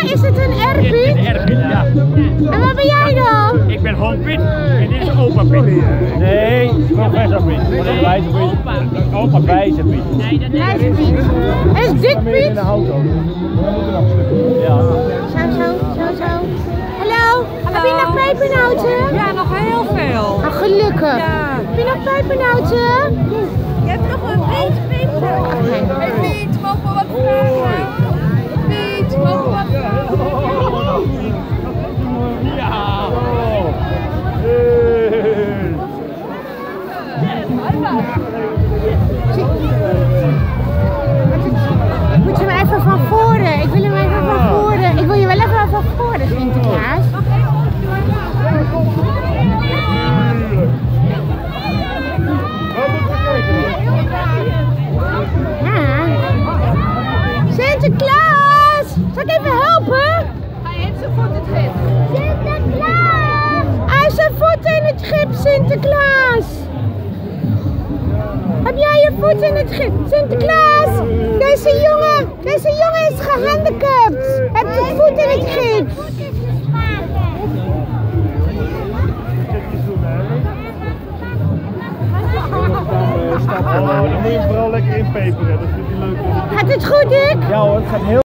is het een Erpiet? Dit is Erpiet, ja. En wat ben jij dan? Ik ben Hong Piet en dit is opa Piet. Nee, professor Piet. Dat is wijze Piet. Opa wijze Piet. Nee, dat is Piet. En is Dik Piet? In de auto. Ja. Zo. Hallo, heb je nog pepernoten? Ja, nog heel veel. Ah, gelukkig. Ja. Heb je nog pepernoten? Je hebt nog een beetje peper. Hey Piet, mogen we wat vragen? Piet, mogen we wat vragen? Ja. Moet je hem even van voren? Ik wil hem even van voren. Ik wil je wel even van voren, Sinterklaas. Ja. Sinterklaas! Zal ik even helpen? Hij heeft zijn voet in het gips. Sinterklaas! Hij heeft zijn voeten in het gips, Sinterklaas! Heb jij je voet in het gips? Sinterklaas! Deze jongen is gehandicapt! Heb je voet in het gips? Dan moet je hem vooral lekker inpeperen. Dat vindt hij leuk. Gaat het goed, Dick? Ja hoor, het gaat heel